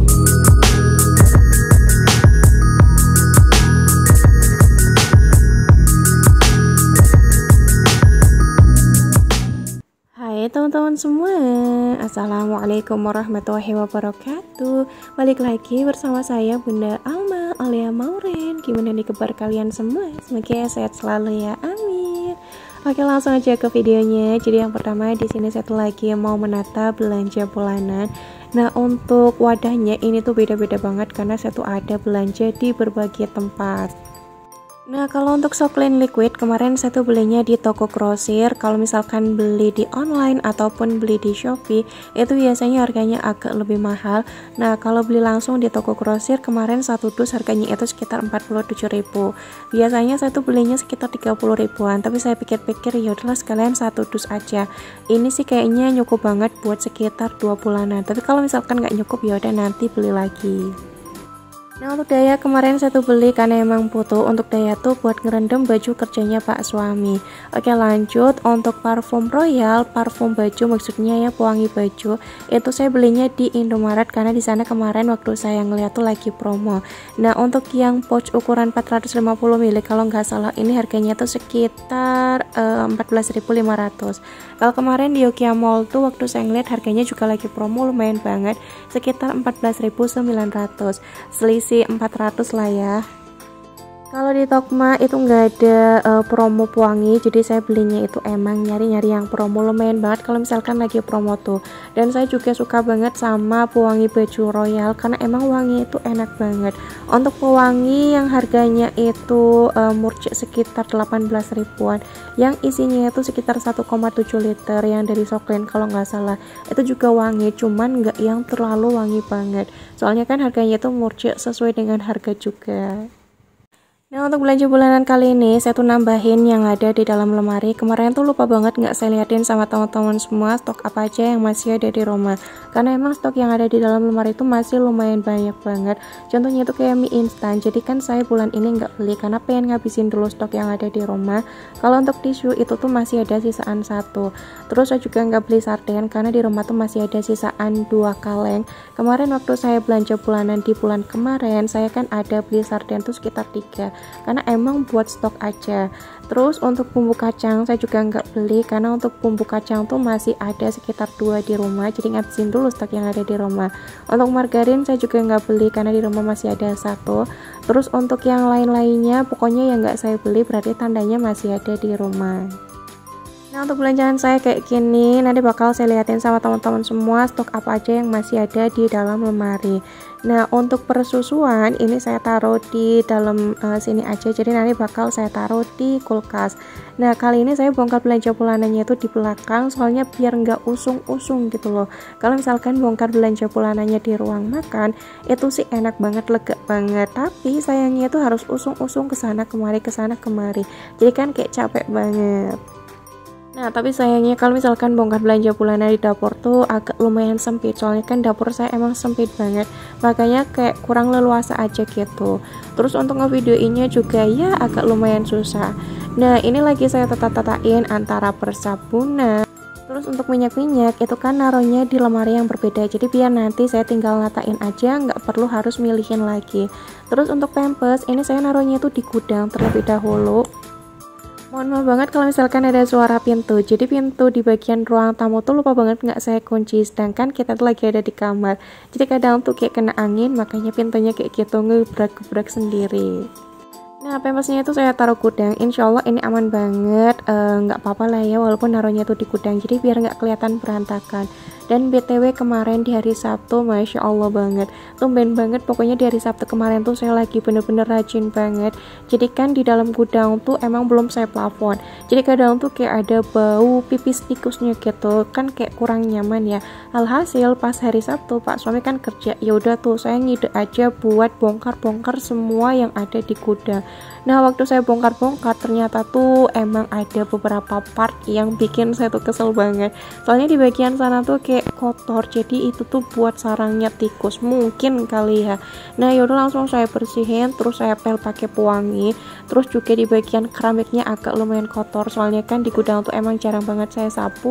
Hai teman-teman semua, Assalamualaikum warahmatullahi wabarakatuh. Balik lagi bersama saya Bunda Alma Alia Mauren. Gimana nih kabar kalian semua? Semoga sehat selalu ya, amin. Oke, langsung aja ke videonya. Jadi yang pertama di sini saya lagi mau menata belanja bulanan. Nah, untuk wadahnya ini tuh beda-beda banget karena saya tuh ada belanja di berbagai tempat. Nah, kalau untuk Soklin liquid kemarin saya tuh belinya di toko grosir. Kalau misalkan beli di online ataupun beli di Shopee itu biasanya harganya agak lebih mahal. Nah, kalau beli langsung di toko grosir kemarin satu dus harganya itu sekitar 47.000. Biasanya saya tuh belinya sekitar 30 ribuan, tapi saya pikir-pikir ya udahlah sekalian satu dus aja. Ini sih kayaknya cukup banget buat sekitar 2 bulanan. Tapi kalau misalkan nggak cukup ya udah nanti beli lagi. Nah, untuk daya kemarin saya tuh beli karena emang butuh. Untuk daya tuh buat ngerendam baju kerjanya Pak suami. Oke, lanjut untuk parfum Royal, parfum baju maksudnya ya, pewangi baju. Itu saya belinya di Indomaret karena di sana kemarin waktu saya ngeliat tuh lagi promo. Nah, untuk yang pouch ukuran 450 ml kalau nggak salah ini harganya tuh sekitar 14.500. Kalau kemarin di Yokia Mall tuh waktu saya ngeliat harganya juga lagi promo lumayan banget, sekitar 14.900. Selisih 400 lah ya. Kalau di Tokma itu nggak ada promo pewangi, jadi saya belinya itu emang nyari-nyari yang promo lumayan banget kalau misalkan lagi promo tuh. Dan saya juga suka banget sama pewangi baju Royal karena emang wangi itu enak banget. Untuk pewangi yang harganya itu murcik sekitar 18 ribuan, yang isinya itu sekitar 1,7 liter yang dari Soklin kalau nggak salah. Itu juga wangi, cuman nggak yang terlalu wangi banget. Soalnya kan harganya itu murcik sesuai dengan harga juga. Nah, untuk belanja bulanan kali ini saya tuh nambahin yang ada di dalam lemari. Kemarin tuh lupa banget nggak saya liatin sama teman-teman semua stok apa aja yang masih ada di rumah. Karena emang stok yang ada di dalam lemari itu masih lumayan banyak banget. Contohnya itu kayak mie instan. Jadi kan saya bulan ini nggak beli karena pengen ngabisin dulu stok yang ada di rumah. Kalau untuk tisu itu tuh masih ada sisaan 1. Terus saya juga nggak beli sarden karena di rumah tuh masih ada sisaan 2 kaleng. Kemarin waktu saya belanja bulanan di bulan kemarin, saya kan ada beli sarden tuh sekitar 3. Karena emang buat stok aja. Terus untuk bumbu kacang saya juga nggak beli karena untuk bumbu kacang tuh masih ada sekitar 2 di rumah, jadi ngabisin dulu stok yang ada di rumah. Untuk margarin saya juga nggak beli karena di rumah masih ada 1. Terus untuk yang lain-lainnya pokoknya yang nggak saya beli berarti tandanya masih ada di rumah. Nah, untuk belanjaan saya kayak gini nanti bakal saya liatin sama teman-teman semua stok apa aja yang masih ada di dalam lemari. Nah, untuk persusuan ini saya taruh di dalam sini aja, jadi nanti bakal saya taruh di kulkas. Nah, kali ini saya bongkar belanja bulanannya itu di belakang soalnya biar nggak usung-usung gitu loh. Kalau misalkan bongkar belanja bulanannya di ruang makan itu sih enak banget, lega banget, tapi sayangnya itu harus usung-usung ke sana kemari, ke sana kemari, jadi kan kayak capek banget. Nah, tapi sayangnya kalau misalkan bongkar belanja bulanan di dapur tuh agak lumayan sempit, soalnya kan dapur saya emang sempit banget, makanya kayak kurang leluasa aja gitu. Terus untuk ngevideoinnya juga ya agak lumayan susah. Nah, ini lagi saya tata-tatain antara persabunan. Terus untuk minyak-minyak itu kan naruhnya di lemari yang berbeda, jadi biar nanti saya tinggal ngatain aja, nggak perlu harus milihin lagi. Terus untuk pampers ini saya naruhnya tuh di gudang terlebih dahulu. Mohon maaf banget kalau misalkan ada suara pintu. Jadi pintu di bagian ruang tamu tuh lupa banget nggak saya kunci, sedangkan kita tuh lagi ada di kamar. Jadi kadang tuh kayak kena angin, makanya pintunya kayak gitu ngebrak-gebrak sendiri. Nah, pampersnya itu saya taruh gudang. Insya Allah ini aman banget, nggak apa-apa lah ya walaupun naruhnya tuh di gudang. Jadi biar nggak kelihatan berantakan. Dan BTW kemarin di hari Sabtu, Masya Allah banget, tumben banget, pokoknya di hari Sabtu kemarin tuh saya lagi bener-bener rajin banget. Jadi kan di dalam gudang tuh emang belum saya plafon, jadi kadang tuh kayak ada bau pipis tikusnya gitu, kan kayak kurang nyaman ya. Alhasil pas hari Sabtu Pak suami kan kerja, ya udah tuh saya ngide aja buat bongkar-bongkar semua yang ada di gudang. Nah, waktu saya bongkar-bongkar ternyata tuh emang ada beberapa part yang bikin saya tuh kesel banget, soalnya di bagian sana tuh kayak kotor, jadi itu tuh buat sarangnya tikus mungkin kali ya. Nah, yaudah langsung saya bersihin, terus saya pel pakai pewangi. Terus juga di bagian keramiknya agak lumayan kotor, soalnya kan di gudang tuh emang jarang banget saya sapu.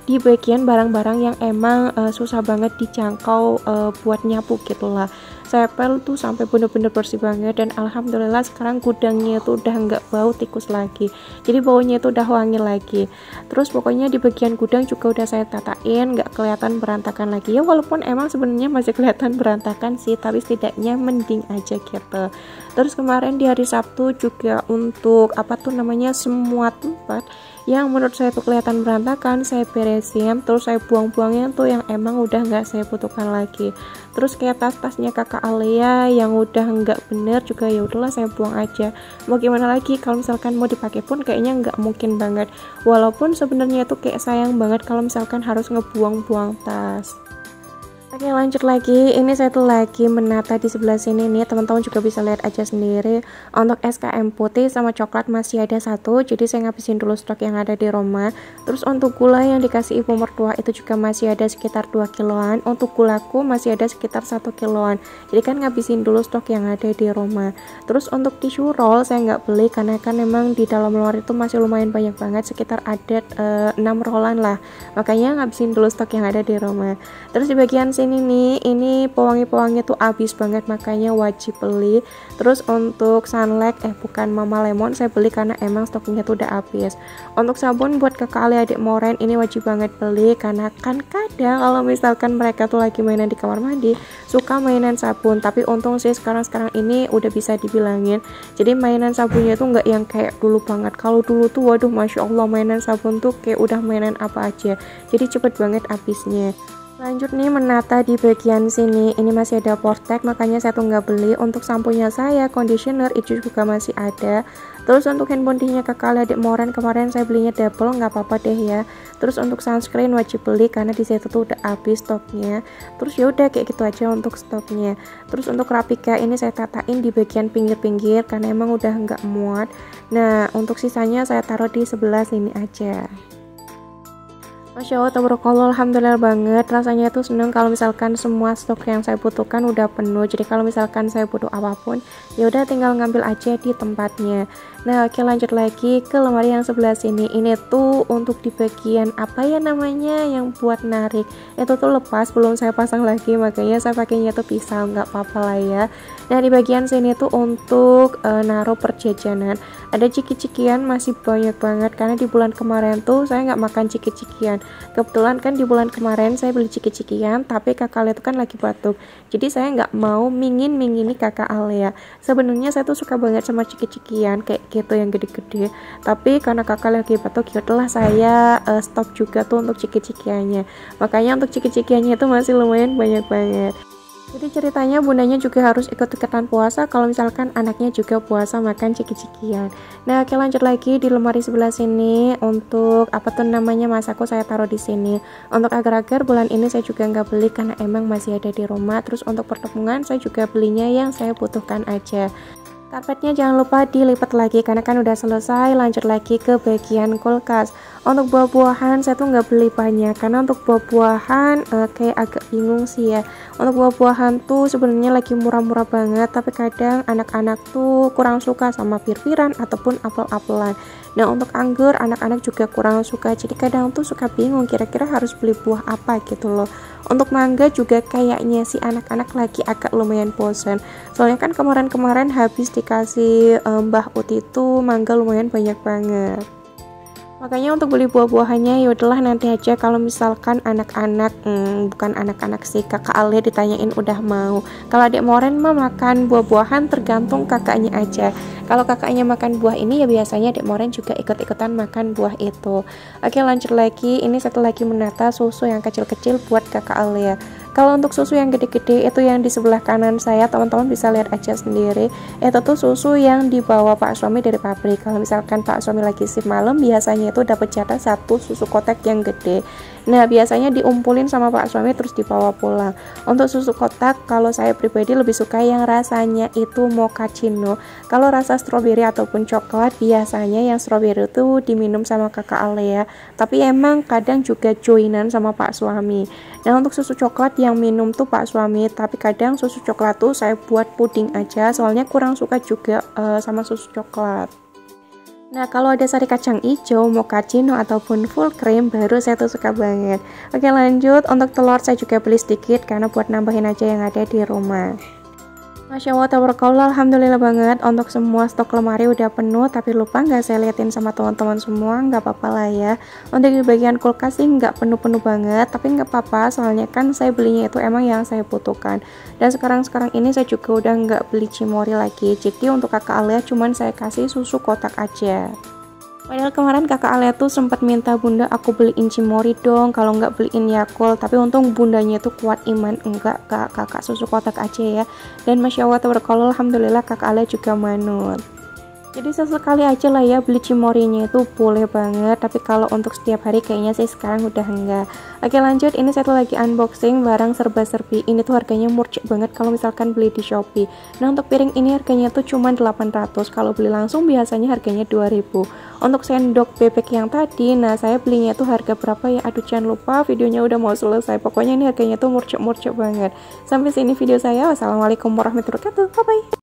di bagian barang-barang yang emang susah banget dijangkau buat nyapu gitu lah. Saya pel tuh sampai bener-bener bersih banget, dan alhamdulillah sekarang gudangnya tuh udah nggak bau tikus lagi, jadi baunya itu udah wangi lagi. Terus pokoknya di bagian gudang juga udah saya tatain, nggak kelihatan berantakan lagi ya, walaupun emang sebenarnya masih kelihatan berantakan sih, tapi setidaknya mending aja gitu. Terus kemarin di hari Sabtu juga untuk apa tuh namanya, semua tempat yang menurut saya tuh kelihatan berantakan saya beresin, terus saya buang-buangnya tuh yang emang udah nggak saya butuhkan lagi. Terus kayak tas-tasnya kakak Alia yang udah nggak bener juga ya udahlah saya buang aja. Mau gimana lagi, kalau misalkan mau dipakai pun kayaknya nggak mungkin banget, walaupun sebenarnya itu kayak sayang banget kalau misalkan harus ngebuang-buang tas. Oke, lanjut lagi. Ini saya tuh lagi menata di sebelah sini nih, teman-teman juga bisa lihat aja sendiri. Untuk SKM putih sama coklat masih ada satu, jadi saya ngabisin dulu stok yang ada di rumah. Terus untuk gula yang dikasih ibu mertua itu juga masih ada sekitar 2 kiloan. Untuk gulaku masih ada sekitar 1 kiloan, jadi kan ngabisin dulu stok yang ada di rumah. Terus untuk tisu roll saya nggak beli karena kan memang di dalam luar itu masih lumayan banyak banget, sekitar ada 6 rollan lah, makanya ngabisin dulu stok yang ada di rumah. Terus di bagian sini nih, ini pewangi-pewangi tuh habis banget, makanya wajib beli. Terus untuk sunlight bukan Mama Lemon, saya beli karena emang stoknya tuh udah habis. Untuk sabun buat kakak Ali adik Moren ini wajib banget beli, karena kan kadang kalau misalkan mereka tuh lagi mainan di kamar mandi suka mainan sabun, tapi untung sih sekarang ini udah bisa dibilangin, jadi mainan sabunnya tuh nggak yang kayak dulu banget. Kalau dulu tuh waduh masya Allah, mainan sabun tuh kayak udah mainan apa aja, jadi cepet banget habisnya. Lanjut nih menata di bagian sini, ini masih ada Portek, makanya saya tuh nggak beli. Untuk sampunya saya, conditioner itu juga masih ada. Terus untuk hand bodynya kakak adik Moren kemarin saya belinya double, nggak apa-apa deh ya. Terus untuk sunscreen wajib beli karena di situ tuh udah habis stoknya. Terus ya udah kayak gitu aja untuk stoknya. Terus untuk Rapika ini saya tatain di bagian pinggir-pinggir karena emang udah nggak muat. Nah untuk sisanya saya taruh di sebelah sini aja. Masya Allah, tabarakallah, alhamdulillah banget. Rasanya tuh seneng kalau misalkan semua stok yang saya butuhkan udah penuh. Jadi kalau misalkan saya butuh apapun, ya udah tinggal ngambil aja di tempatnya. Nah oke, lanjut lagi ke lemari yang sebelah sini. Ini tuh untuk di bagian apa ya namanya, yang buat narik. Itu tuh lepas, belum saya pasang lagi, makanya saya pakainya tuh pisau, nggak apa-apa lah ya. Nah di bagian sini tuh untuk naruh perjajanan. Ada ciki-cikian masih banyak banget karena di bulan kemarin tuh saya nggak makan ciki-cikian. Kebetulan kan di bulan kemarin saya beli ciki-cikian, tapi kakak Alia itu kan lagi batuk, jadi saya nggak mau mingin-mingini kakak Alia. Sebenarnya saya tuh suka banget sama ciki-cikian kayak gitu yang gede-gede, tapi karena kakak lagi batuk ya udahlah saya stop juga tuh untuk ciki-cikiannya. Makanya untuk ciki-cikiannya itu masih lumayan banyak banget. Jadi ceritanya bundanya juga harus ikut-ikutan puasa kalau misalkan anaknya juga puasa makan ciki-cikian. Nah oke, lanjut lagi di lemari sebelah sini. Untuk apa tuh namanya, masako saya taruh di sini. Untuk agar-agar bulan ini saya juga nggak beli karena emang masih ada di rumah. Terus untuk pertemuan saya juga belinya yang saya butuhkan aja. Karpetnya jangan lupa dilipat lagi karena kan udah selesai. Lanjut lagi ke bagian kulkas. Untuk buah-buahan saya tuh nggak beli banyak karena untuk buah-buahan kayak agak bingung sih ya. Untuk buah-buahan tuh sebenarnya lagi murah-murah banget, tapi kadang anak-anak tuh kurang suka sama pir-piran ataupun apel-apelan. Nah untuk anggur anak-anak juga kurang suka, jadi kadang tuh suka bingung kira-kira harus beli buah apa gitu loh. Untuk mangga juga kayaknya sih anak-anak lagi agak lumayan bosan, soalnya kan kemarin-kemarin habis dikasih Mbah Ut itu mangga lumayan banyak banget. Makanya untuk beli buah-buahannya ya udahlah nanti aja kalau misalkan anak-anak bukan anak-anak sih, kakak Alia ditanyain udah mau. Kalau adik Moren mah makan buah-buahan tergantung kakaknya aja. Kalau kakaknya makan buah ini ya biasanya adik Moren juga ikut-ikutan makan buah itu. Oke, lanjut lagi. Ini satu lagi menata susu yang kecil-kecil buat kakak Alia. Kalau untuk susu yang gede-gede itu yang di sebelah kanan saya, teman-teman bisa lihat aja sendiri. Itu tuh susu yang dibawa Pak suami dari pabrik. Kalau misalkan Pak suami lagi shift malam, biasanya itu dapat jatah satu susu kotak yang gede. Nah biasanya diumpulin sama Pak suami terus dibawa pulang. Untuk susu kotak kalau saya pribadi lebih suka yang rasanya itu mochaccino. Kalau rasa stroberi ataupun coklat biasanya yang stroberi itu diminum sama kakak Alia, tapi emang kadang juga joinan sama Pak suami. Nah untuk susu coklat yang minum tuh Pak suami, tapi kadang susu coklat tuh saya buat puding aja, soalnya kurang suka juga sama susu coklat. Nah, kalau ada sari kacang hijau, mochaccino ataupun full cream, baru saya tuh suka banget. Oke, lanjut. Untuk telur saya juga beli sedikit karena buat nambahin aja yang ada di rumah. Masya Allah, tabarakallah, alhamdulillah banget. Untuk semua stok lemari udah penuh, tapi lupa nggak saya liatin sama teman-teman semua, nggak apa-apa lah ya. Untuk di bagian kulkas sih nggak penuh-penuh banget, tapi nggak apa-apa, soalnya kan saya belinya itu emang yang saya butuhkan. Dan sekarang ini saya juga udah nggak beli cimori lagi, jadi untuk kakak Alia cuman saya kasih susu kotak aja. Padahal kemarin kakak Alia tuh sempat minta bunda aku beliin cimori dong, kalau nggak beliin Yakult, tapi untung bundanya tuh kuat iman, enggak kak, kakak susu kotak aja ya. Dan masya Allah tabarakallah, alhamdulillah kakak Alia juga manut. Jadi sesekali aja lah ya beli cimorinya, itu boleh banget, tapi kalau untuk setiap hari kayaknya sih sekarang udah enggak. Oke, lanjut. Ini saya tuh lagi unboxing barang serba-serbi. Ini tuh harganya murcik banget kalau misalkan beli di Shopee. Nah, untuk piring ini harganya tuh cuma 800, kalau beli langsung biasanya harganya 2000. Untuk sendok bebek yang tadi, nah saya belinya tuh harga berapa ya, aduh jangan lupa, videonya udah mau selesai. Pokoknya ini harganya tuh murcik banget. Sampai sini video saya. Wassalamualaikum warahmatullahi wabarakatuh, bye bye.